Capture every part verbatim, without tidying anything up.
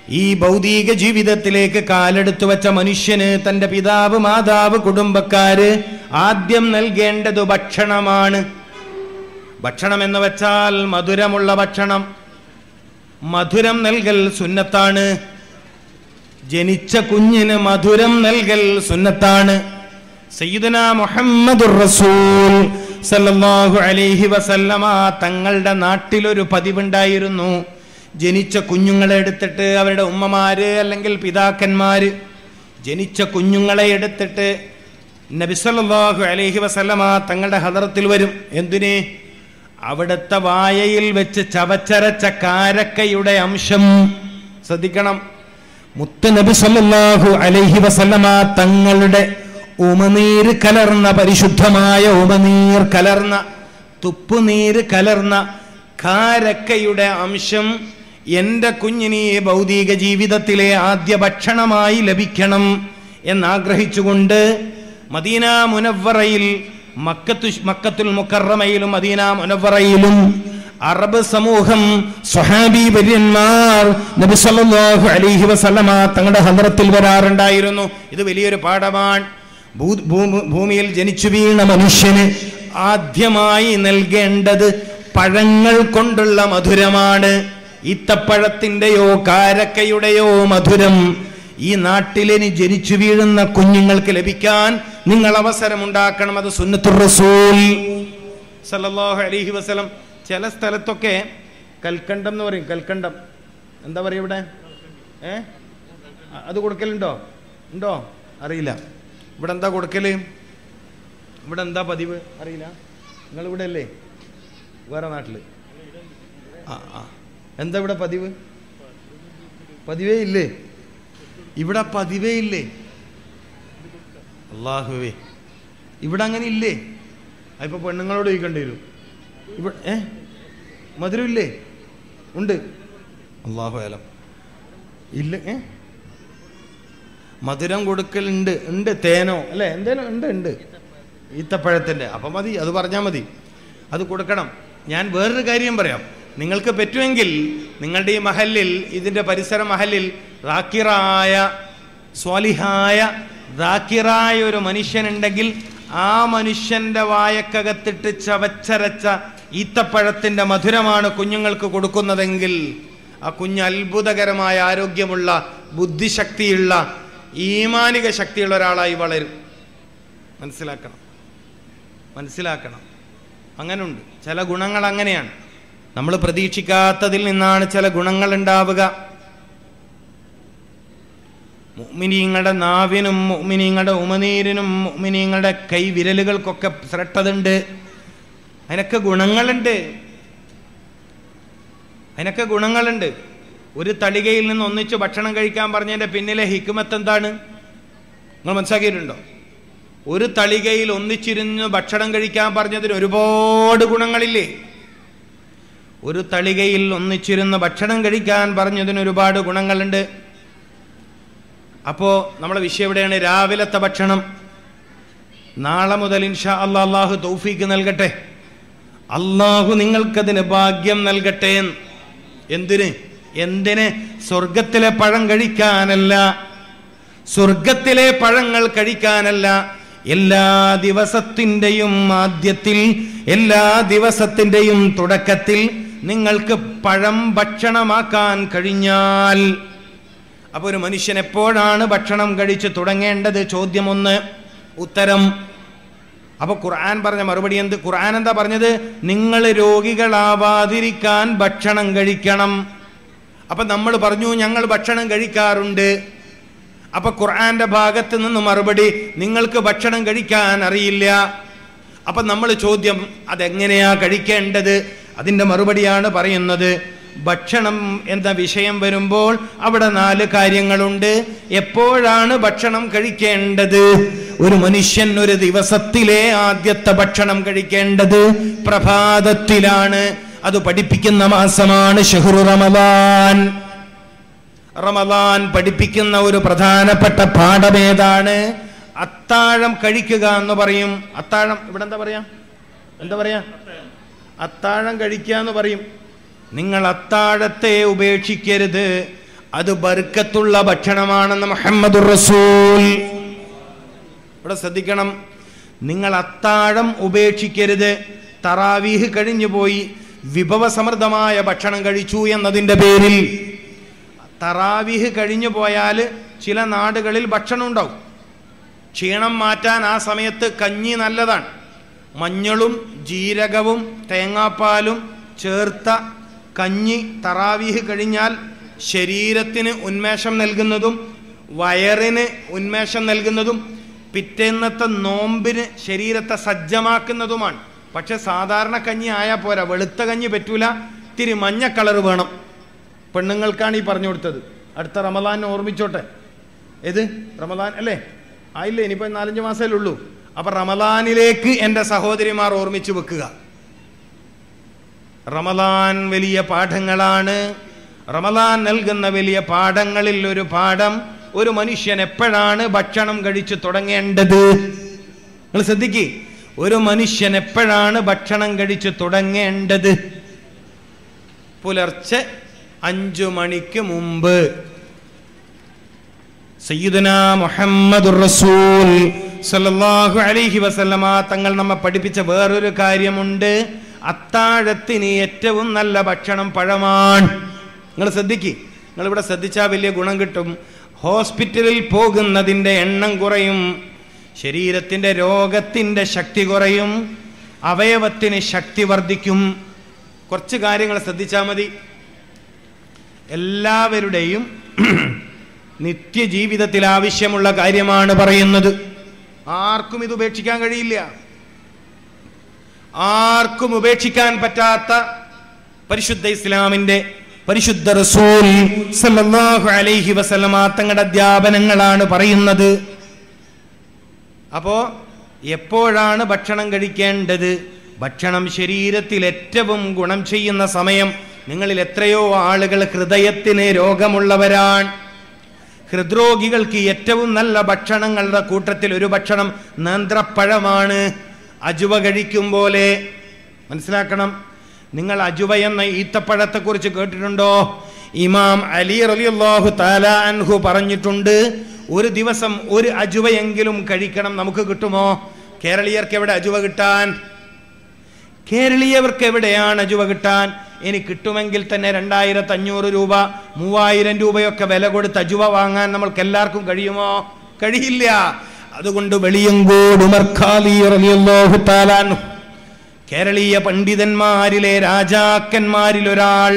ഈ ഭൗതിക ജീവിതത്തിലേക്ക് കാലെടുത്തു വെച്ച മനുഷ്യന് തൻ്റെ പിതാവ്, മാതാവ്, കുടുംബക്കാര് ആദ്യം നൽകേണ്ടത് ഭക്ഷണമാണ്. ഭക്ഷണം എന്ന് വെച്ചാൽ മധുരമുള്ള ഭക്ഷണം. മധുരം നൽകൽ സുന്നത്താണ്. ജനിച്ച കുഞ്ഞിന് മധുരം നൽകൽ സുന്നത്താണ്. സയ്യിദുനാ മുഹമ്മദുർ റസൂൽ സല്ലല്ലാഹു അലൈഹി വസല്ലമ തങ്ങളുടെ നാട്ടിലൊരു പതിവുണ്ടായിരുന്നു. ജനിച്ച കുഞ്ഞുങ്ങളെ എടുത്തിട്ട് അവരുടെ ഉമ്മമാര് അല്ലെങ്കിൽ പിതാക്കന്മാര് ജനിച്ച കുഞ്ഞുങ്ങളെ എടുത്തിട്ട് നബി സല്ലല്ലാഹു അലൈഹി വസല്ലമ തങ്ങളുടെ ഹദറത്തിൽ വരും. എന്തിന്? അവിടുത്തെ വായയിൽ വെച്ച് ചവച്ചരച്ച കാരക്കയുടെ അംശം ശ്രദ്ധിക്കണം. മുത്ത് നബി സല്ലല്ലാഹു അലൈഹി വസല്ലമ തങ്ങളുടെ ഉമനീര് കലർന്ന, പരിശുദ്ധമായ ഉമനീർ കലർന്ന, തുപ്പുനീര് കലർന്ന കാരക്കയുടെ അംശം എൻ്റെ കുഞ്ഞിന് ഭൗതിക ജീവിതത്തിലെ ആദ്യ ഭക്ഷണമായി ലഭിക്കണം എന്നാഗ്രഹിച്ചുകൊണ്ട് മദീന മുനവ്വറയിൽ, മക്കത്തു മക്കത്തുൽ മുക്കറമയിലും മദീന മുനവ്വറയിലും അറബ് സമൂഹം, സ്വഹാബി വര്യന്മാർ നബി സല്ലല്ലാഹു അലൈഹി വസല്ലമ തങ്ങളുടെ ഹദ്റത്തിൽ വരാറുണ്ടായിരുന്നു. ഇത് വലിയൊരു പാഠമാണ്. ഭൂമിയിൽ ജനിച്ചു വീണ മനുഷ്യന് ആദ്യമായി നൽകേണ്ടത് പഴങ്ങൾ കൊണ്ടുള്ള മധുരമാണ്. ഈത്തപ്പഴത്തിൻ്റെയോ കാരക്കയുടെയോ മധുരം ഈ നാട്ടിലിനി ജനിച്ചു വീഴുന്ന കുഞ്ഞുങ്ങൾക്ക് ലഭിക്കാൻ നിങ്ങൾ അവസരമുണ്ടാക്കണം. അത് സുന്നത്തുർ റസൂൽ സല്ലല്ലാഹു അലൈഹി വസല്ലം. ചില സ്ഥലത്തൊക്കെ കൽക്കണ്ടം എന്ന് പറയും. കൽക്കണ്ടം എന്താ പറയുക ഇവിടെ? ഏ അത് കൊടുക്കലുണ്ടോ? ഉണ്ടോ? അറിയില്ല. ഇവിടെ എന്താ കൊടുക്കല്? ഇവിടെ എന്താ പതിവ്? അറിയില്ല. നിങ്ങളിവിടെ അല്ലേ? വേറെ നാട്ടില്? ആ ആ എന്താ ഇവിടെ പതിവ്? പതിവേ ഇല്ലേ? ഇവിടെ പതിവേ ഇല്ലേ? അല്ലാഹുവേ, ഇവിടെ അങ്ങനെ ഇല്ലേ? അതിപ്പോ പെണ്ണുങ്ങളോട് ചോദിക്കേണ്ടി വരും. ഇവിടെ ഏ മധുരം ഇല്ലേ? ഉണ്ട്. അല്ലാഹു അലം. ഇല്ല. ഏ മധുരം കൊടുക്കലുണ്ട്. ഉണ്ട്. തേനോ അല്ലേ? എന്തേലും ഉണ്ട്. ഉണ്ട് ഈത്തപ്പഴത്തിൻ്റെ. അപ്പം മതി, അത് പറഞ്ഞാൽ മതി. അത് കൊടുക്കണം. ഞാൻ വേറൊരു കാര്യം പറയാം. നിങ്ങൾക്ക് പറ്റുമെങ്കിൽ നിങ്ങളുടെ ഈ മഹലിൽ, ഇതിൻ്റെ പരിസര മഹലിൽ റാക്കിറായ, സ്വാലിഹായ, റാക്കിറായ ഒരു മനുഷ്യനുണ്ടെങ്കിൽ ആ മനുഷ്യൻ്റെ വായക്കകത്തിട്ട് ചവച്ചരച്ച ഈത്തപ്പഴത്തിൻ്റെ മധുരമാണ് കുഞ്ഞുങ്ങൾക്ക് കൊടുക്കുന്നതെങ്കിൽ ആ കുഞ്ഞ് അത്ഭുതകരമായ ആരോഗ്യമുള്ള, ബുദ്ധിശക്തിയുള്ള, ഈമാനിക ശക്തിയുള്ള ഒരാളായി വളരും. മനസ്സിലാക്കണം, മനസ്സിലാക്കണം. അങ്ങനെയുണ്ട് ചില ഗുണങ്ങൾ. അങ്ങനെയാണ്. നമ്മൾ പ്രതീക്ഷിക്കാത്തതിൽ നിന്നാണ് ചില ഗുണങ്ങൾ ഉണ്ടാവുക. മുഅ്മിനീങ്ങളുടെ നാവിനും മുഅ്മിനീങ്ങളുടെ ഉമനീരിനും മുഅ്മിനീങ്ങളുടെ കൈവിരലുകൾക്കൊക്കെ ശ്രദ്ധയുണ്ട്. അതിനൊക്കെ ഗുണങ്ങളുണ്ട്. അതിനൊക്കെ ഗുണങ്ങളുണ്ട്. ഒരു തളികയിൽ നിന്ന് ഒന്നിച്ച് ഭക്ഷണം കഴിക്കാൻ പറഞ്ഞതിൻ്റെ പിന്നിലെ ഹിക്മത്ത് എന്താണ് നിങ്ങൾ മനസ്സിലാക്കിയിട്ടുണ്ടോ? ഒരു തളികയിൽ ഒന്നിച്ചിരുന്ന് ഭക്ഷണം കഴിക്കാൻ പറഞ്ഞതിന് ഒരുപാട് ഗുണങ്ങളില്ലേ? ഒരു തളികയിൽ ഒന്നിച്ചിരുന്ന് ഭക്ഷണം കഴിക്കാൻ പറഞ്ഞതിന് ഒരുപാട് ഗുണങ്ങളുണ്ട്. അപ്പോൾ നമ്മളെ വിഷയം എവിടെയാണ്? രാവിലത്തെ ഭക്ഷണം. നാളെ മുതൽ ഇൻഷാ അല്ലാഹ് അല്ലാഹു തൗഫീക്ക് നൽകട്ടെ. അല്ലാഹു നിങ്ങൾക്കതിന് ഭാഗ്യം നൽകട്ടെ. എന്തിന്? എന്തിന്? സ്വർഗത്തിലെ പഴം കഴിക്കാനല്ല, സ്വർഗത്തിലെ പഴങ്ങൾ കഴിക്കാനല്ല. എല്ലാ ദിവസത്തിൻ്റെയും ആദ്യത്തിൽ, എല്ലാ ദിവസത്തിൻ്റെയും തുടക്കത്തിൽ നിങ്ങൾക്ക് പഴം ഭക്ഷണമാക്കാൻ കഴിഞ്ഞാൽ, അപ്പോൾ ഒരു മനുഷ്യൻ എപ്പോഴാണ് ഭക്ഷണം കഴിച്ച് തുടങ്ങേണ്ടത്? ചോദ്യം ഒന്ന്. ഉത്തരം. അപ്പോൾ ഖുർആൻ പറഞ്ഞ മറുപടി എന്ത്? ഖുർആൻ എന്താ പറഞ്ഞത്? നിങ്ങൾ രോഗികളാവാതിരിക്കാൻ ഭക്ഷണം കഴിക്കണം. അപ്പം നമ്മൾ പറഞ്ഞു ഞങ്ങൾ ഭക്ഷണം കഴിക്കാറുണ്ട്. അപ്പം ഖുർആന്റെ ഭാഗത്ത് നിന്ന് മറുപടി നിങ്ങൾക്ക് ഭക്ഷണം കഴിക്കാൻ അറിയില്ല. അപ്പം നമ്മൾ ചോദ്യം അതെങ്ങനെയാ കഴിക്കേണ്ടത്? അതിൻ്റെ മറുപടിയാണ് പറയുന്നത്. ഭക്ഷണം എന്ന വിഷയം വരുമ്പോൾ അവിടെ നാല് കാര്യങ്ങളുണ്ട്. എപ്പോഴാണ് ഭക്ഷണം കഴിക്കേണ്ടത്? ഒരു മനുഷ്യൻ ഒരു ദിവസത്തിലെ ആദ്യത്തെ ഭക്ഷണം കഴിക്കേണ്ടത് പ്രഭാതത്തിലാണ്. അത് പഠിപ്പിക്കുന്ന മാസമാണ് ഷഹ്റു റമദാൻ. റമദാൻ പഠിപ്പിക്കുന്ന ഒരു പ്രധാനപ്പെട്ട പാഠമേതാണ്? അത്താഴം കഴിക്കുക എന്ന് പറയും. അത്താഴം ഇവിടെ എന്താ പറയാ? എന്താ പറയാ? അത്താഴം കഴിക്കുക എന്ന് പറയും. നിങ്ങൾ അത്താഴത്തെ ഉപേക്ഷിക്കരുത്. അത് ബർക്കത്തുള്ള ഭക്ഷണമാണെന്ന് മുഹമ്മദുർ റസൂൽ. ഇവിടെ ശ്രദ്ധിക്കണം, നിങ്ങൾ അത്താഴം ഉപേക്ഷിക്കരുത്. തറാവീഹ് കഴിഞ്ഞു പോയി വിഭവസമൃദ്ധമായ ഭക്ഷണം കഴിച്ചു എന്നതിൻ്റെ പേരിൽ തറാവീഹ് കഴിഞ്ഞു പോയാൽ ചില നാടുകളിൽ ഭക്ഷണം ഉണ്ടാവും. ക്ഷീണം മാറ്റാൻ ആ സമയത്ത് കഞ്ഞി നല്ലതാണ്. മഞ്ഞളും ജീരകവും തേങ്ങാപ്പാലും ചേർത്ത കഞ്ഞി തറാവീഹ് കഴിഞ്ഞാൽ ശരീരത്തിന് ഉന്മേഷം നൽകുന്നതും വയറിന് ഉന്മേഷം നൽകുന്നതും പിറ്റേന്നത്തെ നോമ്പിന് ശരീരത്തെ സജ്ജമാക്കുന്നതുമാണ്. പക്ഷെ സാധാരണ കഞ്ഞി ആയാൽ പോരാ, വെളുത്ത കഞ്ഞി പറ്റൂല, ഇത്തിരി മഞ്ഞ കളർ വേണം. പെണ്ണുങ്ങൾക്കാണ് ഈ പറഞ്ഞു കൊടുത്തത്. അടുത്ത റമദാൻ ഓർമ്മിച്ചോട്ടെ. ഏത് റമദാൻ അല്ലേ? ആയില്ലേ, ഇനിയിപ്പോൾ നാലഞ്ച് മാസമല്ലേ ഉള്ളൂ. അപ്പം റമദാനിലേക്ക് എൻ്റെ സഹോദരിമാർ ഓർമ്മിച്ചു വെക്കുക. റമദാൻ വലിയ പാഠങ്ങളാണ്. റമദാൻ നൽകുന്ന വലിയ പാഠങ്ങളിൽ ഒരു പാഠം, ഒരു മനുഷ്യൻ എപ്പോഴാണ് ഭക്ഷണം കഴിച്ചു തുടങ്ങേണ്ടത്. നിങ്ങൾ ശ്രദ്ധിക്കുക, ഒരു മനുഷ്യൻ എപ്പോഴാണ് ഭക്ഷണം കഴിച്ചു തുടങ്ങേണ്ടത്? പുലർച്ചെ അഞ്ചു മണിക്ക് മുമ്പ്. സയ്യിദുനാ മുഹമ്മദുർ റസൂൽ സല്ലല്ലാഹു അലൈഹി വസല്ലമ തങ്ങൾ നമ്മെ പഠിപ്പിച്ച വേറൊരു കാര്യമുണ്ട്. അത്താഴത്തിന് ഏറ്റവും നല്ല ഭക്ഷണം പഴമാണ്. നിങ്ങൾ ശ്രദ്ധിക്കുക, നിങ്ങളിവിടെ ശ്രദ്ധിച്ചാൽ വലിയ ഗുണം കിട്ടും. ഹോസ്പിറ്റലിൽ പോകുന്നതിൻ്റെ എണ്ണം കുറയും, ശരീരത്തിൻ്റെ രോഗത്തിൻ്റെ ശക്തി കുറയും, അവയവത്തിന് ശക്തി വർദ്ധിക്കും. കുറച്ച് കാര്യങ്ങൾ ശ്രദ്ധിച്ചാൽ മതി. എല്ലാവരുടെയും നിത്യജീവിതത്തിൽ ആവശ്യമുള്ള കാര്യമാണ് പറയുന്നത്. ആർക്കും ഇത് ഉപേക്ഷിക്കാൻ കഴിയില്ല. ആർക്കും ഉപേക്ഷിക്കാൻ പറ്റാത്ത പരിശുദ്ധ ഇസ്ലാമിന്റെ പരിശുദ്ധ റസൂൽ സല്ലല്ലാഹു അലൈഹി വസല്ലമ തങ്ങളുടെ അധ്യാപനങ്ങളാണ് പറയുന്നത്. അപ്പോ എപ്പോഴാണ് ഭക്ഷണം കഴിക്കേണ്ടത്? ഭക്ഷണം ശരീരത്തിൽ ഏറ്റവും ഗുണം ചെയ്യുന്ന സമയം. നിങ്ങളിൽ എത്രയോ ആളുകൾ ഹൃദയത്തിന് രോഗമുള്ളവരാണ്. ഹൃദ്രോഗികൾക്ക് ഏറ്റവും നല്ല ഭക്ഷണങ്ങളുടെ കൂട്ടത്തിൽ ഒരു ഭക്ഷണം നേന്ത്രപ്പഴമാണ്. അജുവ കഴിക്കും പോലെ. മനസ്സിലാക്കണം, നിങ്ങൾ അജുവ എന്ന ഈത്തപ്പഴത്തെക്കുറിച്ച് കേട്ടിട്ടുണ്ടോ? ഇമാം അലി റളിയല്ലാഹു തആല അൻഹു പറഞ്ഞിട്ടുണ്ട്, ഒരു ദിവസം ഒരു അജുവയെങ്കിലും കഴിക്കണം. നമുക്ക് കിട്ടുമോ? കേരളീയർക്ക് എവിടെ അജുവ കിട്ടാൻ? കേരളീയർക്ക് എവിടെയാണ് അജുവ കിട്ടാൻ? ഇനി കിട്ടുമെങ്കിൽ തന്നെ രണ്ടായിരത്തി അഞ്ഞൂറ് രൂപ മൂവായിരം രൂപയൊക്കെ വില കൊടുത്ത് അജുവ വാങ്ങാൻ നമ്മൾക്ക് എല്ലാവർക്കും കഴിയുമോ? കഴിയില്ല. അതുകൊണ്ട് വെളിയങ്കോട് ഉമർ ഖാലി റളിയല്ലാഹു തആല അൻഹു, കേരളീയ പണ്ഡിതന്മാരിലെ രാജാക്കന്മാരിൽ ഒരാൾ,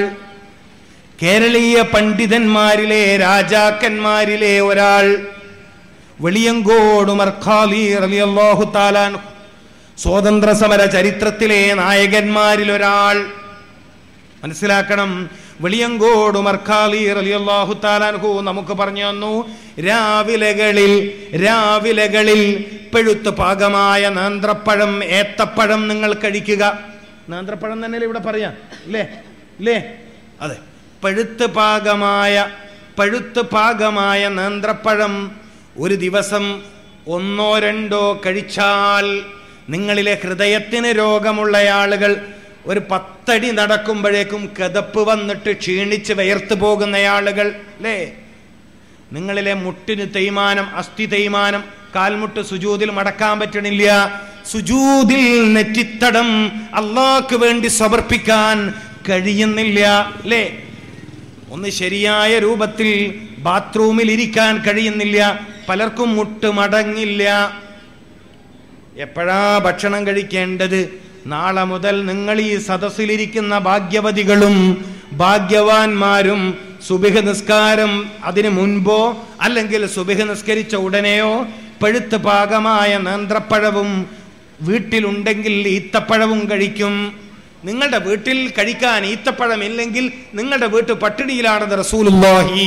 കേരളീയ പണ്ഡിതന്മാരിലെ രാജാക്കന്മാരിലെ ഒരാൾ, വെളിയങ്കോട് ഉമർ ഖാലി റളിയല്ലാഹു തആല അൻഹു, സ്വാതന്ത്ര്യ സമര ചരിത്രത്തിലെ നായകന്മാരിൽ ഒരാൾ. മനസ്സിലാക്കണം, വെളിയങ്കോട് ഉമർ ഖാലി റളിയല്ലാഹു തആല അൻഹു നമുക്ക് പറഞ്ഞു തന്നു, രാവിലകളിൽ രാവിലകളിൽ പെഴുത്ത് പാകമായ നേന്ത്രപ്പഴം, ഏത്തപ്പഴം നിങ്ങൾ കഴിക്കുക. നേന്ത്രപ്പഴം തന്നെയല്ലേ ഇവിടെ പറയാം, ഇല്ലേ ഇല്ലേ അതെ. പഴുത്ത് പാകമായ പഴുത്ത് പാകമായ നേന്ത്രപ്പഴം ഒരു ദിവസം ഒന്നോ രണ്ടോ കഴിച്ചാൽ നിങ്ങളിലെ ഹൃദയത്തിന് രോഗമുള്ള ആളുകൾ ഒരു പത്തടി നടക്കുമ്പോഴേക്കും കിതപ്പ് വന്നിട്ട് ക്ഷീണിച്ച് വിയർത്ത് പോകുന്ന ആളുകൾ അല്ലേ, നിങ്ങളിലെ മുട്ടിന് തേയ്മാനം, അസ്ഥി തേയ്മാനം, കാൽമുട്ട് സുജൂദിൽ മടക്കാൻ പറ്റണില്ല, സുജൂദിൽ നെറ്റിത്തടം അള്ളാഹ്ക്ക് വേണ്ടി സമർപ്പിക്കാൻ കഴിയുന്നില്ല അല്ലേ, ഒന്ന് ശരിയായ രൂപത്തിൽ ബാത്റൂമിൽ ഇരിക്കാൻ കഴിയുന്നില്ല, പലർക്കും മുട്ട് മടങ്ങില്ല. എപ്പോഴാ ഭക്ഷണം കഴിക്കേണ്ടത്? നാളെ മുതൽ നിങ്ങൾ ഈ സദസ്സിലിരിക്കുന്ന ഭാഗ്യവതികളും ഭാഗ്യവാന്മാരും സുബഹ് നിസ്കാരം അതിനു മുൻപോ അല്ലെങ്കിൽ സുബഹ് നിസ്കരിച്ച ഉടനെയോ പഴുത്ത് പാകമായ നേന്ത്രപ്പഴവും വീട്ടിലുണ്ടെങ്കിൽ ഈത്തപ്പഴവും കഴിക്കും. നിങ്ങളുടെ വീട്ടിൽ കഴിക്കാൻ ഈത്തപ്പഴം ഇല്ലെങ്കിൽ നിങ്ങളുടെ വീട്ട് പട്ടിണിയിലാണെന്ന് റസൂലുള്ളാഹി.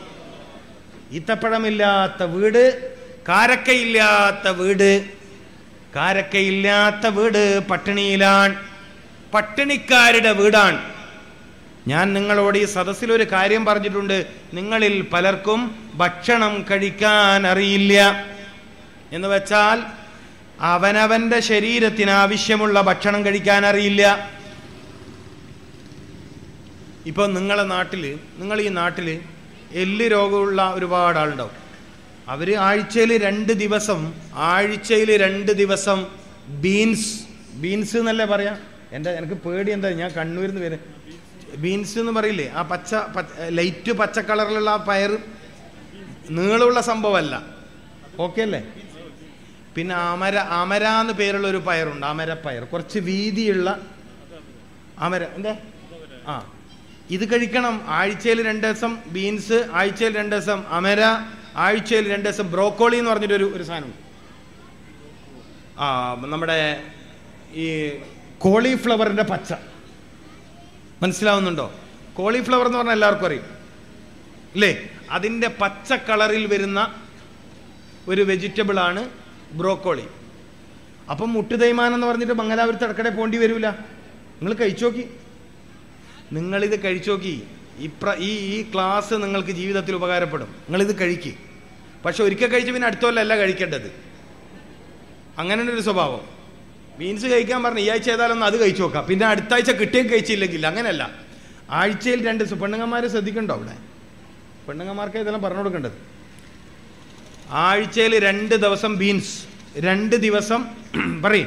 ഈത്തപ്പഴമില്ലാത്ത വീട്, കാരക്കയില്ലാത്ത വീട്, കാരക്കയില്ലാത്ത വീട് പട്ടിണിയിലാണ്, പട്ടിണിക്കാരുടെ വീടാണ്. ഞാൻ നിങ്ങളോട് ഈ സദസ്സിൽ ഒരു കാര്യം പറഞ്ഞിട്ടുണ്ട്, നിങ്ങളിൽ പലർക്കും ഭക്ഷണം കഴിക്കാൻ അറിയില്ല. എന്ന് വെച്ചാൽ അവനവന്റെ ശരീരത്തിന് ആവശ്യമുള്ള ഭക്ഷണം കഴിക്കാൻ അറിയില്ല. ഇപ്പൊ നിങ്ങളെ നാട്ടില്, നിങ്ങൾ ഈ നാട്ടില് എല്ല് രോഗമുള്ള ഒരുപാട് ആളുണ്ടാവും. അവർ ആഴ്ചയിൽ രണ്ട് ദിവസം ആഴ്ചയിൽ രണ്ട് ദിവസം ബീൻസ് ബീൻസ് എന്നല്ലേ പറയാം. എൻ്റെ എനിക്ക് പേടി എന്താ, ഞാൻ കണ്ണൂരിൽ നിന്ന് വരും. ബീൻസ് എന്ന് പറയില്ലേ, ആ പച്ച ലൈറ്റ് പച്ച കളറിലുള്ള ആ പയർ, നീളമുള്ള സംഭവമല്ല. ഓക്കെ അല്ലേ? പിന്നെ അമര അമര എന്ന് പേരുള്ള ഒരു പയറുണ്ട്, അമരപ്പയർ, കുറച്ച് വീതിയുള്ള അമര. എന്താ? ആ, ഇത് കഴിക്കണം. ആഴ്ചയിൽ രണ്ട് ദിവസം ബീൻസ്, ആഴ്ചയിൽ രണ്ട് ദിവസം അമര, ആഴ്ചയിൽ രണ്ട് ദിവസം ബ്രോക്കോളി എന്ന് പറഞ്ഞിട്ടൊരു ഒരു സാധനം. ആ, നമ്മുടെ ഈ കോളിഫ്ലവറിൻ്റെ പച്ച മനസ്സിലാവുന്നുണ്ടോ? കോളിഫ്ലവർ എന്ന് പറഞ്ഞാൽ എല്ലാവർക്കും അറിയും അല്ലേ? അതിൻ്റെ പച്ച കളറിൽ വരുന്ന ഒരു വെജിറ്റബിളാണ് ബ്രോക്കോളി. അപ്പം മുട്ട് തേയ്മാനം എന്ന് പറഞ്ഞിട്ട് മംഗലാപുരത്ത് ഇടക്കടെ പോണ്ടി വരില്ല. നിങ്ങൾ കഴിച്ചു നോക്കി, നിങ്ങളിത് കഴിച്ചു നോക്കി. ഇപ്ര ഈ ഈ ക്ലാസ് നിങ്ങൾക്ക് ജീവിതത്തിൽ ഉപകാരപ്പെടും. നിങ്ങളിത് കഴിക്കുക. പക്ഷെ ഒരിക്കൽ കഴിച്ച് പിന്നെ അടുത്ത കൊല്ലം അല്ല കഴിക്കേണ്ടത്. അങ്ങനെ ഒരു സ്വഭാവം. ബീൻസ് കഴിക്കാൻ പറഞ്ഞ് ഈ ആഴ്ച ഏതായാലും അത് കഴിച്ചു നോക്കാം, പിന്നെ അടുത്ത ആഴ്ച കിട്ടിയും കഴിച്ചില്ലെങ്കിൽ. അങ്ങനെയല്ല, ആഴ്ചയിൽ രണ്ട് ദിവസം. പെണ്ണുങ്ങന്മാർ ശ്രദ്ധിക്കണ്ടോ അവിടെ? പെണ്ണുങ്ങന്മാർക്ക് ഇതെല്ലാം പറഞ്ഞു കൊടുക്കേണ്ടത്. ആഴ്ചയിൽ രണ്ട് ദിവസം ബീൻസ്, രണ്ട് ദിവസം പറയും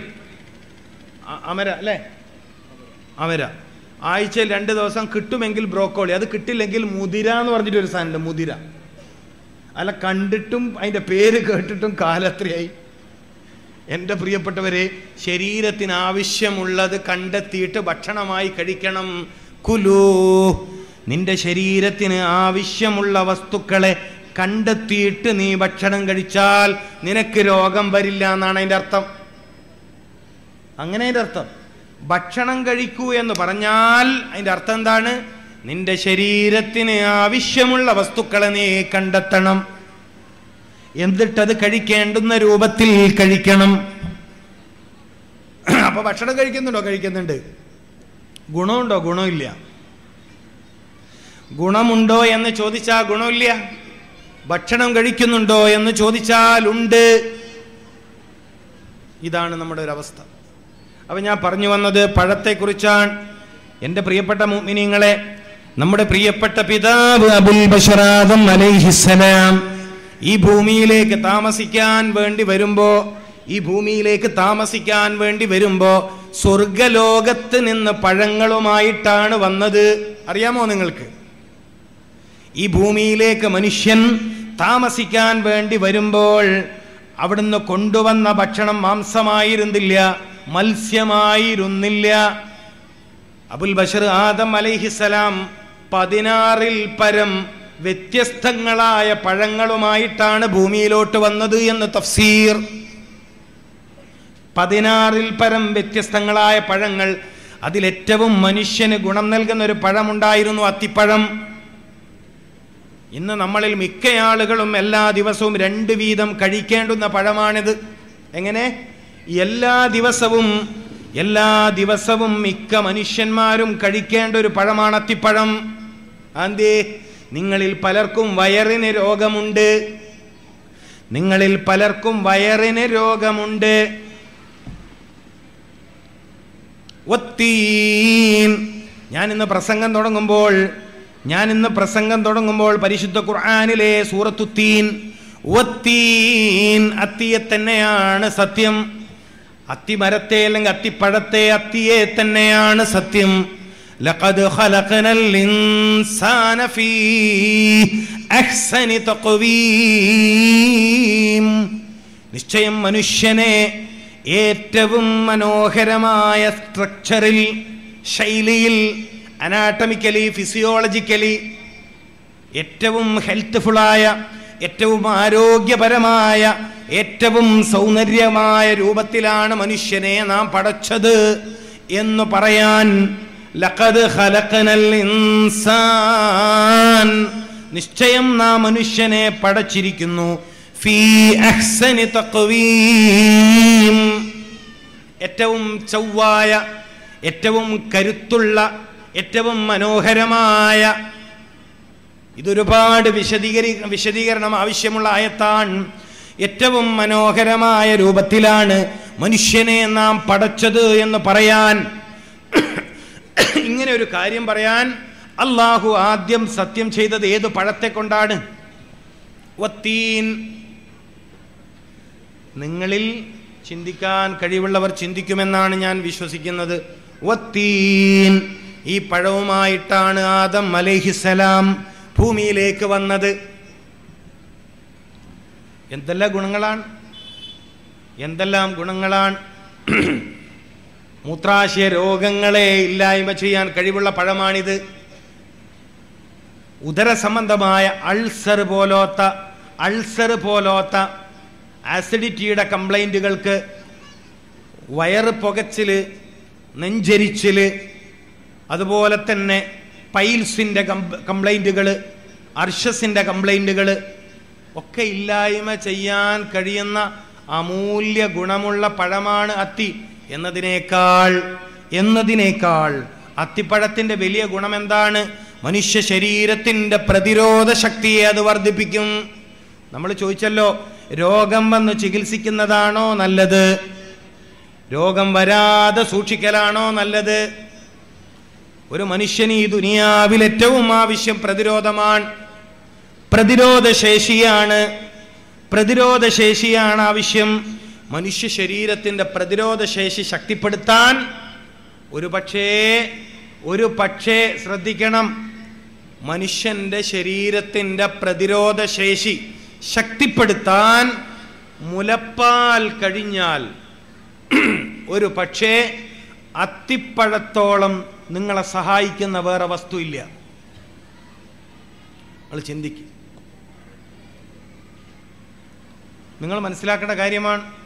അമര അല്ലേ, അമര. ആഴ്ചയിൽ രണ്ട് ദിവസം കിട്ടുമെങ്കിൽ ബ്രോക്കോളി, അത് കിട്ടില്ലെങ്കിൽ മുതിര എന്ന് പറഞ്ഞിട്ടൊരു സാധനമുണ്ട്, മുതിര. അല്ല, കണ്ടിട്ടും അതിൻ്റെ പേര് കേട്ടിട്ടും കാലത്രയായി. എൻ്റെ പ്രിയപ്പെട്ടവരെ, ശരീരത്തിന് ആവശ്യമുള്ളത് കണ്ടെത്തിയിട്ട് ഭക്ഷണമായി കഴിക്കണം. കുലൂ, നിന്റെ ശരീരത്തിന് ആവശ്യമുള്ള വസ്തുക്കളെ കണ്ടെത്തിയിട്ട് നീ ഭക്ഷണം കഴിച്ചാൽ നിനക്ക് രോഗം വരില്ല എന്നാണ് അതിൻ്റെ അർത്ഥം. അങ്ങനെ അതിൻ്റെ അർത്ഥം. ഭക്ഷണം കഴിക്കൂ എന്ന് പറഞ്ഞാൽ അതിൻ്റെ അർത്ഥം എന്താണ്? നിന്റെ ശരീരത്തിന് ആവശ്യമുള്ള വസ്തുക്കളെ നീ കണ്ടെത്തണം, എന്നിട്ടത് കഴിക്കേണ്ടുന്ന രൂപത്തിൽ കഴിക്കണം. അപ്പൊ ഭക്ഷണം കഴിക്കുന്നുണ്ടോ? കഴിക്കുന്നുണ്ട്. ഗുണമുണ്ടോ? ഗുണമില്ല. ഗുണമുണ്ടോ എന്ന് ചോദിച്ചാൽ ഗുണമില്ല. ഭക്ഷണം കഴിക്കുന്നുണ്ടോ എന്ന് ചോദിച്ചാൽ ഉണ്ട്. ഇതാണ് നമ്മുടെ ഒരു അവസ്ഥ. അപ്പൊ ഞാൻ പറഞ്ഞു വന്നത് പഴത്തെക്കുറിച്ചാണ്. എൻ്റെ പ്രിയപ്പെട്ട മുഅ്മിനീങ്ങളെ, നമ്മുടെ പ്രിയപ്പെട്ട പിതാവ് അബുൽ ബശർ ആദം അലൈഹിസ്സലാം ഈ ഭൂമിയിലേക്ക് താമസിക്കാൻ വേണ്ടി വരുമ്പോ ഈ ഭൂമിയിലേക്ക് താമസിക്കാൻ വേണ്ടി വരുമ്പോ സ്വർഗലോകത്ത് നിന്ന് പഴങ്ങളുമായിട്ടാണ് വന്നത്. അറിയാമോ നിങ്ങൾക്ക്? ഈ ഭൂമിയിലേക്ക് മനുഷ്യൻ താമസിക്കാൻ വേണ്ടി വരുമ്പോൾ അവിടുന്ന് കൊണ്ടുവന്ന ഭക്ഷണം മാംസമായിരുന്നില്ല, മത്സ്യമായിരുന്നില്ല. അബുൽ ബശർ ആദം അലൈഹിസ്സലാം പതിനാറിൽ പരം വ്യത്യസ്തങ്ങളായ പഴങ്ങളുമായിട്ടാണ് ഭൂമിയിലോട്ട് വന്നത് എന്ന് തഫ്സീർ. പതിനാറിൽ പരം വ്യത്യസ്തങ്ങളായ പഴങ്ങൾ. അതിലേറ്റവും മനുഷ്യന് ഗുണം നൽകുന്ന ഒരു പഴമുണ്ടായിരുന്നു, അത്തിപ്പഴം. ഇന്ന് നമ്മളിൽ മിക്ക ആളുകളും എല്ലാ ദിവസവും രണ്ട് വീതം കഴിക്കേണ്ടുന്ന പഴമാണിത്. എങ്ങനെ? എല്ലാ ദിവസവും എല്ലാ ദിവസവും മിക്ക മനുഷ്യന്മാരും കഴിക്കേണ്ട ഒരു പഴമാണ് അത്തിപ്പഴം. അന്തേ നിങ്ങളിൽ പലർക്കും വയറിന് രോഗമുണ്ട്. നിങ്ങളിൽ പലർക്കും വയറിന് രോഗമുണ്ട്. ഒത്തീൻ. ഞാൻ ഇന്ന് പ്രസംഗം തുടങ്ങുമ്പോൾ ഞാൻ ഇന്ന് പ്രസംഗം തുടങ്ങുമ്പോൾ പരിശുദ്ധ ഖുർആനിലെ സൂറത്തു തീൻ, ഒത്തീൻ, അത്തിയെ തന്നെയാണ് സത്യം. അത്തിമരത്തെ അല്ലെങ്കിൽ അത്തിപ്പഴത്തെ, അത്തിയെ തന്നെയാണ് സത്യം. ലഖദ് ഖലഖനൽ ഇൻസാന ഫീ അഹ്സനി തഖ്വീം. നിശ്ചയം മനുഷ്യനെ ഏറ്റവും മനോഹരമായ സ്ട്രക്ചറിൽ, ശൈലിയിൽ, അനാട്ടമിക്കലി, ഫിസിയോളജിക്കലി ഏറ്റവും ഹെൽത്ത്ഫുള്ളായ, ഏറ്റവും ആരോഗ്യപരമായ, ഏറ്റവും സൗന്ദര്യമായ രൂപത്തിലാണ് മനുഷ്യനെ നാം പടച്ചത് എന്ന് പറയാൻ ലഖദ് ഖലഖനൽ ഇൻസാൻ, നിശ്ചയം നാം മനുഷ്യനെ പടച്ചിരിക്കുന്നു ഫീ അഹ്സനി തഖ്വീം, ഏറ്റവും ചൊവ്വായ, ഏറ്റവും കരുത്തുള്ള, ഏറ്റവും മനോഹരമായ. ഇതൊരുപാട് വിശദീകരി വിശദീകരണം ആവശ്യമുള്ള ആയത്താണ്. ഏറ്റവും മനോഹരമായ രൂപത്തിലാണ് മനുഷ്യനെ നാം പടച്ചത് എന്ന് പറയാൻ, ഇങ്ങനെ ഒരു കാര്യം പറയാൻ അള്ളാഹു ആദ്യം സത്യം ചെയ്തത് ഏത് പഴത്തെ കൊണ്ടാണ്? വത്തീൻ. നിങ്ങളിൽ ചിന്തിക്കാൻ കഴിവുള്ളവർ ചിന്തിക്കുമെന്നാണ് ഞാൻ വിശ്വസിക്കുന്നത്. വത്തീൻ, ഈ പഴവുമായിട്ടാണ് ആദം അലൈഹിസ്സലാം ഭൂമിയിലേക്ക് വന്നത്. എന്തെല്ലാം ഗുണങ്ങളാണ്, എന്തെല്ലാം ഗുണങ്ങളാണ്! മൂത്രാശയ രോഗങ്ങളെ ഇല്ലായ്മ ചെയ്യാൻ കഴിവുള്ള പഴമാണിത്. ഉദര സംബന്ധമായ അൾസർ പോലോത്ത അൾസർ പോലോത്ത ആസിഡിറ്റിയുടെ കംപ്ലൈൻറ്റുകൾക്ക്, വയറ് പുകച്ചില്, നെഞ്ചരിച്ചില്, അതുപോലെ തന്നെ പൈൽസിൻ്റെ കംപ്ലൈൻറ്റുകൾ, അർഷസിൻ്റെ കംപ്ലൈൻറ്റുകൾ ഒക്കെ ഇല്ലായ്മ ചെയ്യാൻ കഴിയുന്ന അമൂല്യ ഗുണമുള്ള പഴമാണ് അത്തി. എന്നതിനേക്കാൾ എന്നതിനേക്കാൾ അത്തിപ്പഴത്തിൻ്റെ വലിയ ഗുണം എന്താണ്? മനുഷ്യ ശരീരത്തിൻ്റെ പ്രതിരോധ ശക്തിയെ അത് വർദ്ധിപ്പിക്കും. നമ്മൾ ചോദിച്ചല്ലോ, രോഗം വന്ന് ചികിത്സിക്കുന്നതാണോ നല്ലത്, രോഗം വരാതെ സൂക്ഷിക്കലാണോ നല്ലത്? ഒരു മനുഷ്യന് ഈ ദുനിയാവിൽ ഏറ്റവും ആവശ്യം പ്രതിരോധമാണ്, പ്രതിരോധശേഷിയാണ്. പ്രതിരോധശേഷിയാണ് ആവശ്യം. മനുഷ്യ ശരീരത്തിൻ്റെ പ്രതിരോധശേഷി ശക്തിപ്പെടുത്താൻ ഒരു പക്ഷേ ഒരു പക്ഷേ ശ്രദ്ധിക്കണം, മനുഷ്യൻ്റെ ശരീരത്തിൻ്റെ പ്രതിരോധശേഷി ശക്തിപ്പെടുത്താൻ മുലപ്പാൽ കഴിഞ്ഞാൽ ഒരു പക്ഷേ അത്തിപ്പഴത്തോളം നിങ്ങളെ സഹായിക്കുന്ന വേറെ വസ്തു ഇല്ല. നിങ്ങൾ ചിന്തിക്കും. നിങ്ങൾ മനസ്സിലാക്കേണ്ട കാര്യമാണ്.